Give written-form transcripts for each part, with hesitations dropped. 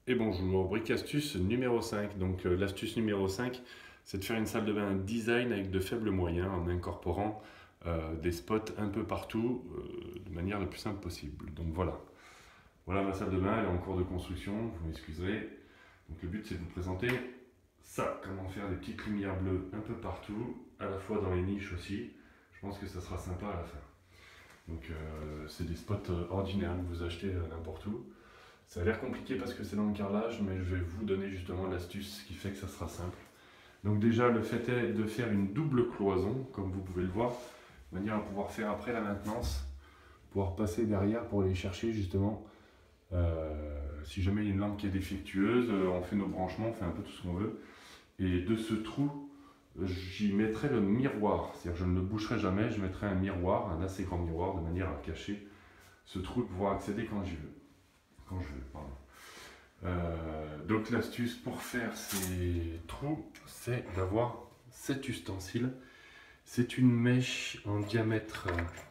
Et bonjour, brique astuce numéro 5. Donc l'astuce numéro 5, c'est de faire une salle de bain design avec de faibles moyens en incorporant des spots un peu partout de manière la plus simple possible. Donc voilà ma salle de bain, elle est en cours de construction, vous m'excuserez. Donc le but c'est de vous présenter ça, comment faire des petites lumières bleues un peu partout, à la fois dans les niches aussi. Je pense que ça sera sympa à la fin. Donc c'est des spots ordinaires que vous achetez n'importe où. Ça a l'air compliqué parce que c'est dans le carrelage, mais je vais vous donner justement l'astuce qui fait que ça sera simple. Donc déjà, le fait est de faire une double cloison, comme vous pouvez le voir, de manière à pouvoir faire après la maintenance, pouvoir passer derrière pour aller chercher justement, si jamais il y a une lampe qui est défectueuse, on fait nos branchements, on fait un peu tout ce qu'on veut. Et de ce trou, j'y mettrai le miroir, c'est-à-dire je ne le boucherai jamais, je mettrai un miroir, un assez grand miroir, de manière à cacher ce trou pour pouvoir accéder quand j'y veux. Donc l'astuce pour faire ces trous, c'est d'avoir cet ustensile. C'est une mèche en diamètre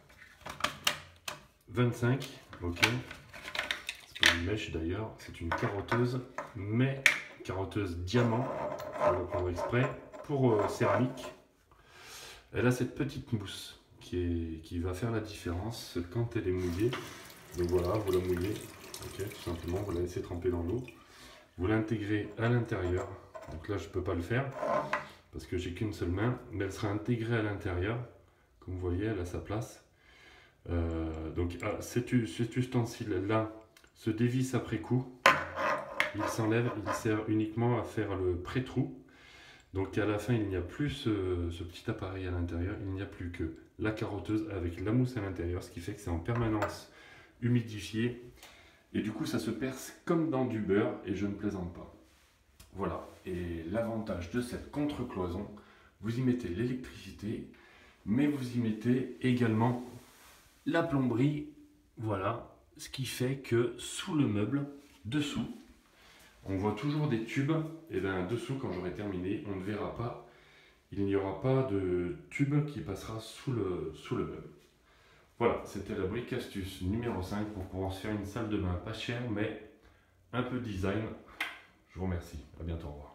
25, ok. C'est pas une mèche d'ailleurs, c'est une carotteuse, mais carotteuse diamant, on va prendre exprès, pour céramique. Elle a cette petite mousse qui va faire la différence quand elle est mouillée. Donc voilà, vous la mouillez. Ok, tout simplement, vous la laissez tremper dans l'eau. Vous l'intégrez à l'intérieur. Donc là, je ne peux pas le faire parce que j'ai qu'une seule main, mais elle sera intégrée à l'intérieur. Comme vous voyez, elle a sa place. Donc cet ustensile-là se dévisse après coup. Il s'enlève, il sert uniquement à faire le pré-trou. Donc à la fin, il n'y a plus ce petit appareil à l'intérieur. Il n'y a plus que la carotteuse avec la mousse à l'intérieur, ce qui fait que c'est en permanence humidifié. Et du coup, ça se perce comme dans du beurre et je ne plaisante pas. Voilà. Et l'avantage de cette contre-cloison, vous y mettez l'électricité, mais vous y mettez également la plomberie. Voilà. Ce qui fait que sous le meuble, dessous, on voit toujours des tubes. Et bien dessous, quand j'aurai terminé, on ne verra pas. Il n'y aura pas de tube qui passera sous le meuble. Voilà, c'était la brique astuce numéro 5 pour pouvoir se faire une salle de bain pas chère mais un peu design. Je vous remercie, à bientôt, au revoir.